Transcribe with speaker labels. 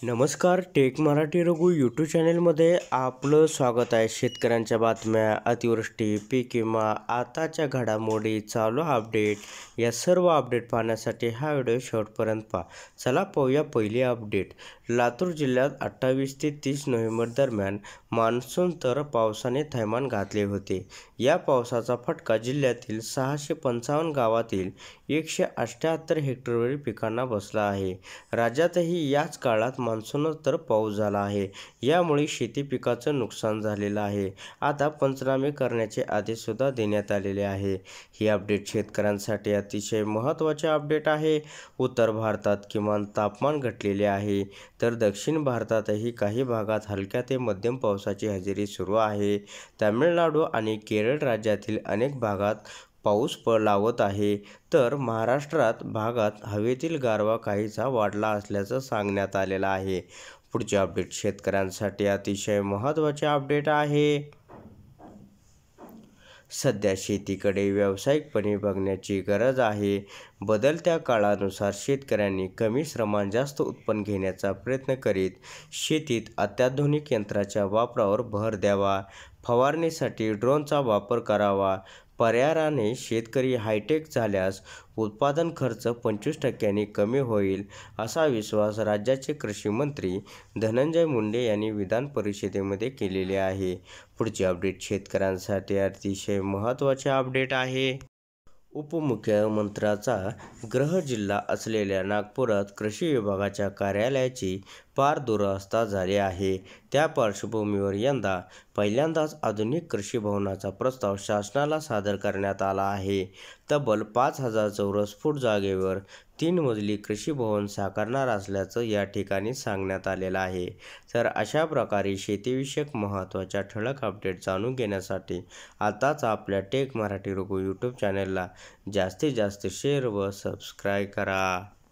Speaker 1: नमस्कार, take Marathi Raghu YouTube चॅनेलमध्ये आपलं स्वागत आहे। शेतकऱ्यांच्या बातम्या, अतिवृष्टी, पीक विमा, आताच्या घडामोडी, चालू अपडेट या सर्व अपडेट पाहण्यासाठी हा व्हिडिओ शेवटपर्यंत पहा। चला पाहूया पहिली अपडेट। लातूर जिल्ह्यात 28 ते 30 नोव्हेंबर दरम्यान मान्सून तर पावसाने थैमान घातले होते। या पावसाचा फटका जिल्ह्यातील 655 गावातील 178 हेक्टरवरील पिकांना बसला आहे। राज्यातही याच काळात मान्सूनोत्तर पाऊस झाला आहे, यामुळे शेती पिकाचं नुकसान झालेलं आहे। आता पंचनामे करण्याचे आदेश सुद्धा देण्यात आलेले आहे। ही अपडेट शेतकऱ्यांसाठी अतिशय महत्त्वाचे अपडेट आहे। उत्तर भारतात किमान तापमान घटलेले आहे, तर दक्षिण भारतातही काही भागात हलक्या ते मध्यम पावसाची हजेरी सुरू आहे। तामिळनाडू आणि केरळ राज्यातील अनेक भागात पाऊस लावत आहे, तर महाराष्ट्रात भागात हवेतील गारवा काहीसा वाढला असल्याचं सांगण्यात आलेलं आहे। पुढचे अपडेट शेतकऱ्यांसाठी अतिशय महत्त्वाचे अपडेट आहे। सध्या शेतीकडे व्यावसायिकपणे बघण्याची गरज आहे। बदलत्या काळानुसार शेतकऱ्यांनी कमी श्रमात जास्त उत्पन्न घेण्याचा प्रयत्न करीत शेतीत अत्याधुनिक यंत्राच्या वापरावर भर द्यावा। फवारणीसाठी ड्रोनचा वापर करावा। पर्यायाने शेतकरी हायटेक झाल्यास उत्पादन खर्च 25% कमी होईल, असा विश्वास राज्याचे कृषी मंत्री धनंजय मुंडे यांनी विधान परिषदेमध्ये केलेले आहे। पुढचे अपडेट शेतकऱ्यांसाठी अतिशय महत्त्वाचे अपडेट आहे। उपमुख्यमंत्र्यांचा गृहजिल्हा असलेल्या नागपुरात कृषी विभागाच्या कार्यालयाची फार दुरवस्था झाली आहे। त्या पार्श्वभूमीवर यंदा पहिल्यांदाच आधुनिक कृषी भवनाचा प्रस्ताव शासनाला सादर करण्यात आला आहे। तब्बल 5000 चौरस फूट जागेवर 3 मजली कृषी भवन साकारणार असल्याचं या ठिकाणी सांगण्यात आलेलं आहे। तर अशा प्रकारे शेतीविषयक महत्त्वाच्या ठळक अपडेट जाणून घेण्यासाठी आताच आपल्या टेक मराठी रघु यूट्यूब चॅनलला जास्तीत जास्त शेअर व सबस्क्राईब करा।